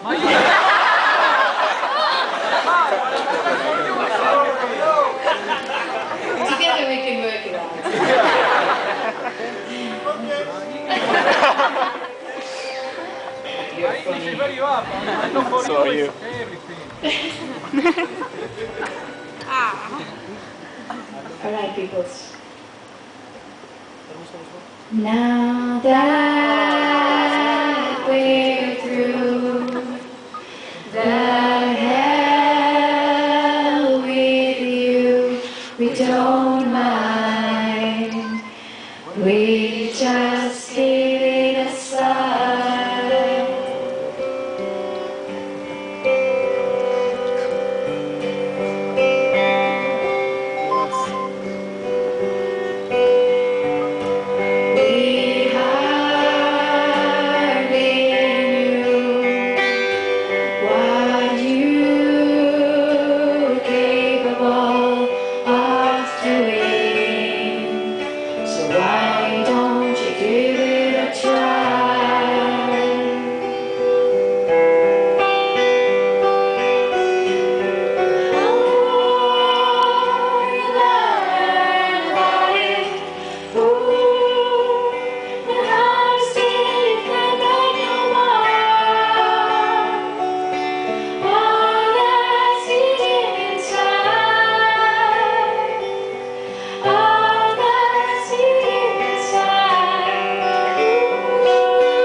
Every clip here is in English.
Together we can work it out. You're funny. So are you. Alright, peoples. Now that we're through the hell with you, we don't mind. We just leave it aside. Why don't you give it a try? Oh, you learn about it. Ooh, and how to stay and make no more. All that's hidden inside. All that's hidden inside. Ooh, you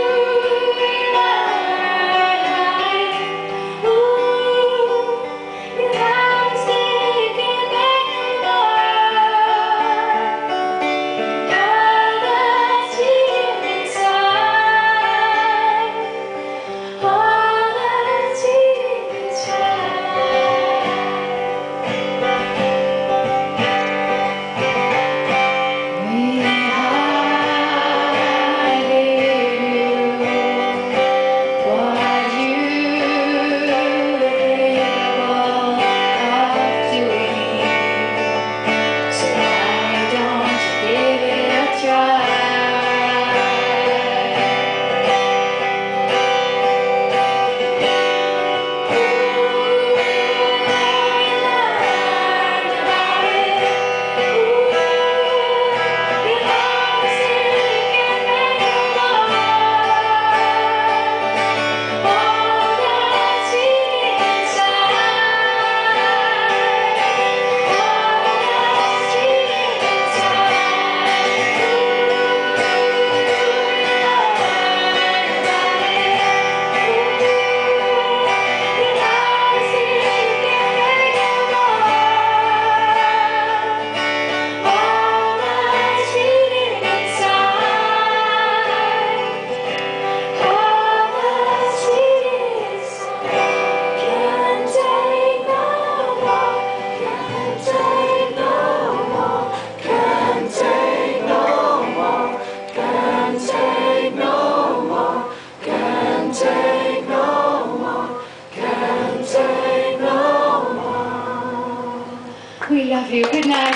learn about it. Ooh, you have to stay and make no more. All that's hidden inside. All that's hidden inside. We hide in you what you capable of doing. So why don't you give it a try? We love you. Good night.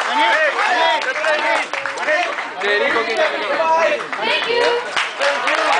Federico, Thank you.